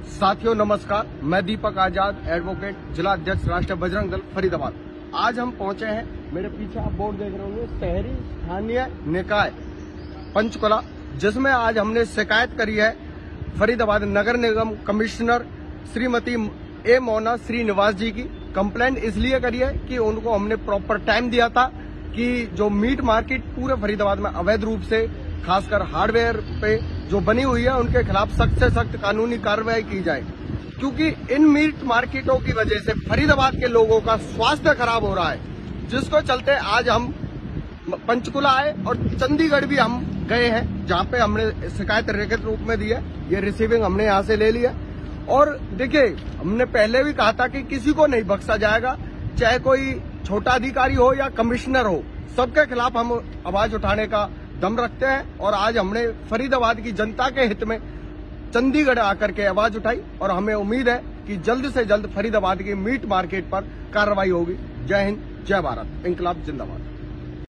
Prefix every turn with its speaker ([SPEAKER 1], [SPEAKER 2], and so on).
[SPEAKER 1] साथियों नमस्कार, मैं दीपक आजाद, एडवोकेट, जिला अध्यक्ष राष्ट्रीय बजरंग दल फरीदाबाद। आज हम पहुंचे हैं, मेरे पीछे आप बोर्ड देख रहे होंगे, शहरी स्थानीय निकाय पंचकुला, जिसमें आज हमने शिकायत करी है फरीदाबाद नगर निगम कमिश्नर श्रीमती ए मोना श्रीनिवास जी की। कंप्लेंट इसलिए करी है कि उनको हमने प्रॉपर टाइम दिया था कि जो मीट मार्केट पूरे फरीदाबाद में अवैध रूप से खासकर हार्डवेयर पे जो बनी हुई है, उनके खिलाफ सख्त से सख्त कानूनी कार्रवाई की जाए, क्योंकि इन मीट मार्केटों की वजह से फरीदाबाद के लोगों का स्वास्थ्य खराब हो रहा है, जिसको चलते आज हम पंचकुला आए और चंडीगढ़ भी हम गए हैं, जहां पे हमने शिकायत लिखित रूप में दी है। ये रिसीविंग हमने यहां से ले लिया। और देखिए, हमने पहले भी कहा था कि किसी को नहीं बख्शा जाएगा, चाहे कोई छोटा अधिकारी हो या कमिश्नर हो, सबके खिलाफ हम आवाज उठाने का दम रखते हैं। और आज हमने फरीदाबाद की जनता के हित में चंडीगढ़ आकर के आवाज उठाई और हमें उम्मीद है कि जल्द से जल्द फरीदाबाद की मीट मार्केट पर कार्रवाई होगी। जय हिंद, जय भारत, इंकलाब जिंदाबाद।